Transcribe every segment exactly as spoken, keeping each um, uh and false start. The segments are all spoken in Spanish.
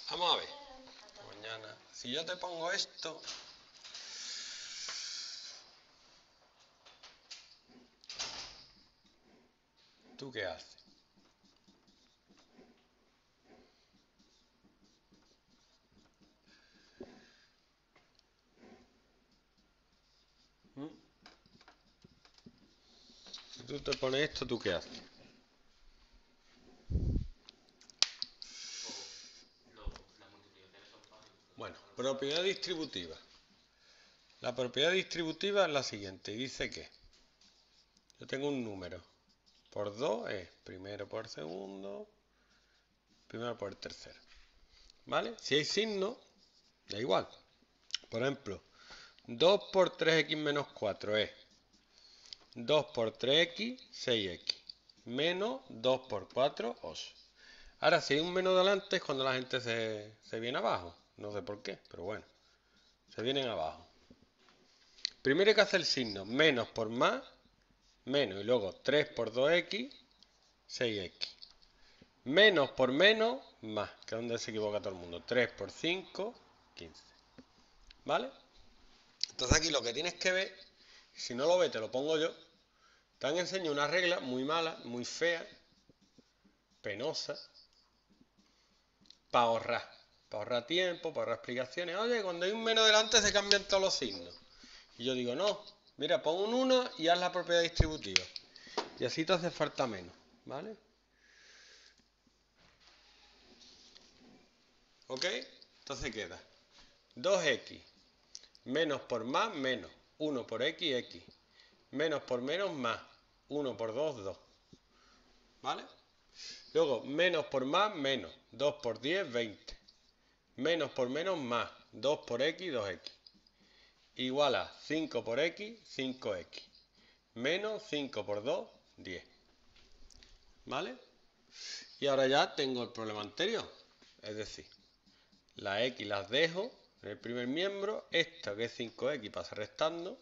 Vamos a ver. Mañana, si yo te pongo esto, ¿tú qué haces? ¿Mm? Si tú te pones esto, ¿tú qué haces? Bueno, propiedad distributiva. La propiedad distributiva es la siguiente. Dice que yo tengo un número. Por dos es primero por segundo, primero por tercero. ¿Vale? Si hay signo, da igual. Por ejemplo, dos por tres equis menos cuatro es dos por tres equis, seis equis. Menos dos por cuatro, ocho. Ahora, si hay un menos delante es cuando la gente se, se viene abajo. No sé por qué, pero bueno. Se vienen abajo. Primero hay que hacer el signo. Menos por más, menos. Y luego tres por dos equis, seis equis. Menos por menos, más. Que es donde se equivoca todo el mundo. tres por cinco, quince. ¿Vale? Entonces aquí lo que tienes que ver, si no lo ves te lo pongo yo, te han enseñado una regla muy mala, muy fea, penosa, para ahorrar. Para ahorrar tiempo, para ahorrar explicaciones. Oye, cuando hay un menos delante se cambian todos los signos. Y yo digo, no, mira, pon un uno y haz la propiedad distributiva. Y así te hace falta menos, ¿vale? ¿Ok? Entonces queda dos equis menos por más, menos. uno por equis, equis. Menos por menos, más. uno por dos, dos. ¿Vale? Luego, menos por más, menos. dos por diez, veinte. Menos por menos, más. dos por equis, dos equis. Igual a cinco por equis, cinco equis. Menos cinco por dos, diez. ¿Vale? Y ahora ya tengo el problema anterior. Es decir, las X las dejo en el primer miembro. Esta que es cinco equis pasa restando.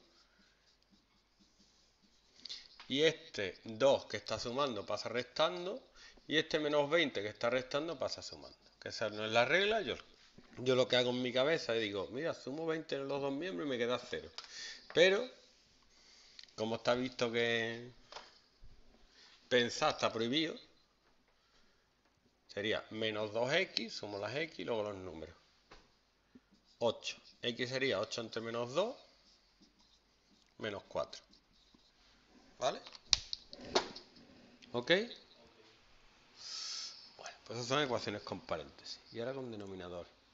Y este dos que está sumando pasa restando. Y este menos veinte que está restando pasa sumando. Que esa no es la regla. Yo, yo lo que hago en mi cabeza es digo, mira, sumo veinte en los dos miembros y me queda cero. Pero, como está visto que pensar está prohibido, sería menos dos equis, sumo las X y luego los números. ocho. X sería ocho entre menos dos, menos cuatro. ¿Vale? ¿Ok? Bueno, pues esas son ecuaciones con paréntesis. Y ahora con denominador.